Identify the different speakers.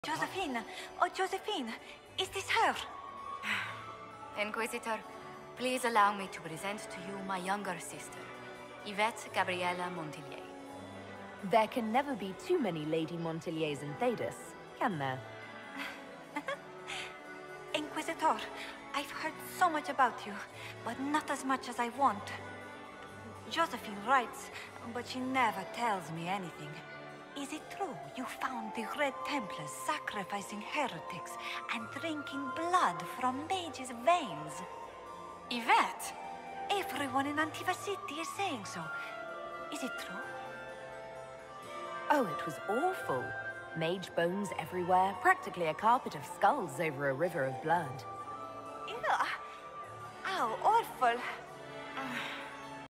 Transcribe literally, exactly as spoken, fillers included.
Speaker 1: Josephine! Oh, Josephine! Is this her?
Speaker 2: Inquisitor, please allow me to present to you my younger sister, Yvette Gabriella Montillier.
Speaker 3: There can never be too many Lady Montilliers in Thedas, can there?
Speaker 1: Inquisitor, I've heard so much about you, but not as much as I want. Josephine writes, but she never tells me anything. Is it true you found the Red Templars sacrificing heretics and drinking blood from mages' veins?
Speaker 2: Yvette?
Speaker 1: Everyone in Antiva City is saying so. Is it true?
Speaker 3: Oh, it was awful. Mage bones everywhere, practically a carpet of skulls over a river of blood.
Speaker 1: Ew. How awful.